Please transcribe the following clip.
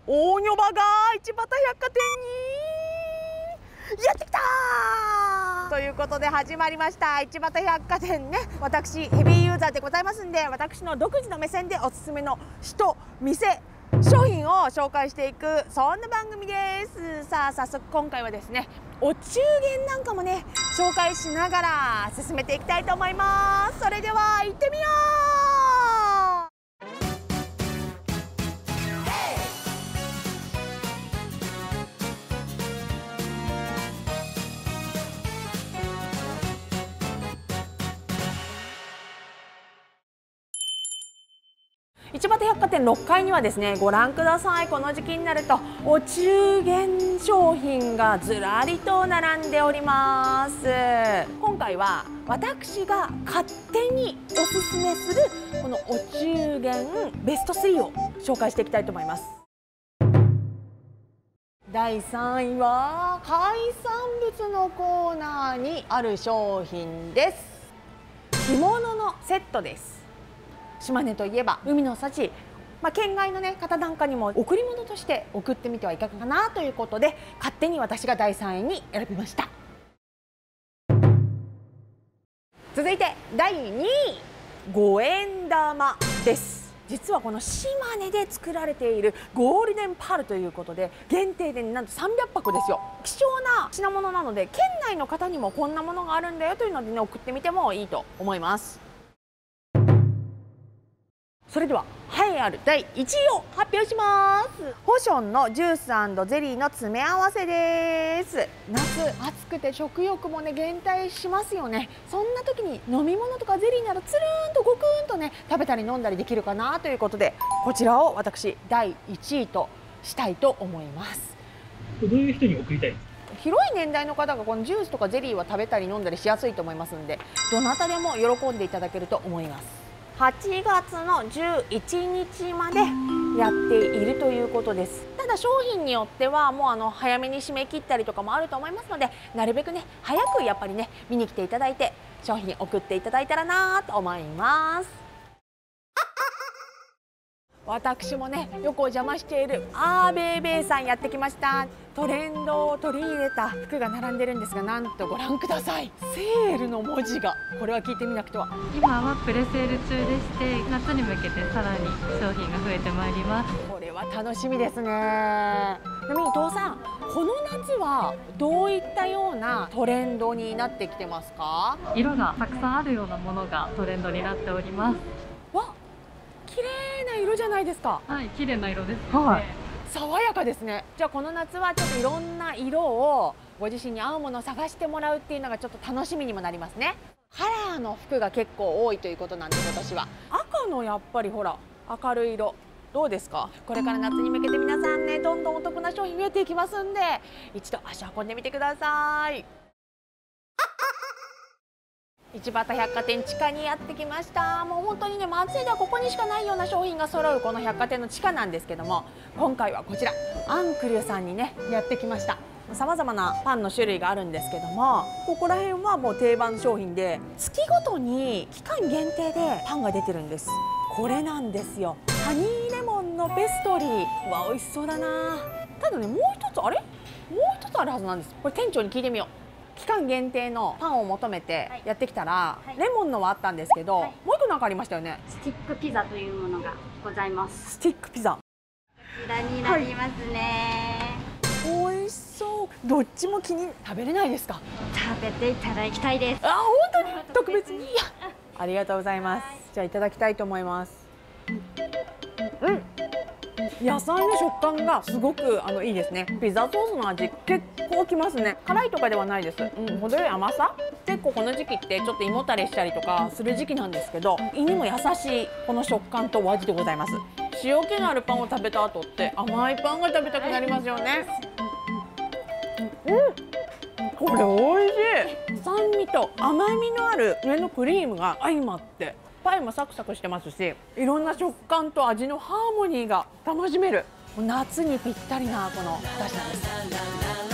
大女場が市畑百貨店にやってきたということで始まりました市畑百貨店ね。私ヘビーユーザーでございますんで、私の独自の目線でおすすめの人、店、商品を紹介していく、そんな番組です。さあ早速今回はですね、お中元なんかもね紹介しながら進めていきたいと思います。それでは行ってみよう。市畑百貨店6階にはですね、ご覧ください。この時期になるとお中元商品がずらりと並んでおります。今回は私が勝手におすすめするこのお中元ベスト3を紹介していきたいと思います。第3位は海産物のコーナーにある商品です。干物のセットです。島根といえば海の幸、県外の、方なんかにも贈り物として送ってみてはいかがかなということで、勝手に私が第3位に選びました。続いて第2位、五円玉です。実はこの島根で作られているゴールデンパールということで、限定でなんと300箱ですよ。貴重な品物なので、県内の方にもこんなものがあるんだよというので送ってみてもいいと思います。それでは栄えある第1位を発表します。ホションのジュース&ゼリーの詰め合わせです。夏暑くて食欲も減退しますよね。そんな時に飲み物とかゼリーなどつるーんとごくーんと食べたり飲んだりできるかなということで、こちらを私第1位としたいと思います。 どういう人に送りたいですか？ 広い年代の方がこのジュースとかゼリーは食べたり飲んだりしやすいと思いますので、どなたでも喜んでいただけると思います。8月の11日までやっているということです。ただ商品によってはもう早めに締め切ったりとかもあると思いますので、なるべく早くやっぱり見に来ていただいて商品送っていただいたらなと思います。私もよくお邪魔しているアーベーベーさんやってきました。トレンドを取り入れた服が並んでるんですが、なんとご覧ください。セールの文字が、これは聞いてみなくては。 今はプレセール中でして、夏に向けてさらに商品が増えてまいります。 これは楽しみですね。ちなみに伊藤さん、この夏はどういったようなトレンドになってきてますか？ 色がたくさんあるようなものがトレンドになっております。 わ、綺麗な色じゃないですか。 はい、綺麗な色ですね。はい、 爽やかですね。じゃあこの夏はちょっといろんな色をご自身に合うものを探してもらうっていうのがちょっと楽しみにもなりますね。カラーの服が結構多いということなんです。私は赤のやっぱりほら明るい色どうですか？これから夏に向けて皆さんどんどんお得な商品増えていきますんで、一度足運んでみてください。市畑百貨店地下にやってきました。もう本当に松江ではここにしかないような商品が揃うこの百貨店の地下なんですけども、今回はこちらアンクリュさんにやってきました。さまざまなパンの種類があるんですけども、ここら辺はもう定番商品で、月ごとに期間限定でパンが出てるんです。これなんですよ。ハニーレモンのペストリー。わ、美味しそうだな。ただもう一つもう一つあるはずなんです。これ店長に聞いてみよう。期間限定のパンを求めてやってきたら、レモンのはあったんですけど、もう一個なんかありましたよね。 スティックピザというものがございます。 スティックピザ。 こちらになりますね。 美味しそう。どっちも食べれないですか？ 食べていただきたいです。 あ、本当に特別に。ありがとうございます。じゃあいただきたいと思います。野菜の食感がすごくいいですね。ピザソースの味結構きますね。辛いとかではないです。程よい甘さ。結構この時期ってちょっと胃もたれしたりとかする時期なんですけど、胃にも優しいこの食感とお味でございます。塩気のあるパンを食べた後って甘いパンが食べたくなりますよね。これ美味しい。酸味と甘みのある上のクリームが相まって、パイもサクサクしてますし、いろんな食感と味のハーモニーが楽しめる、夏にぴったりなこの2品です。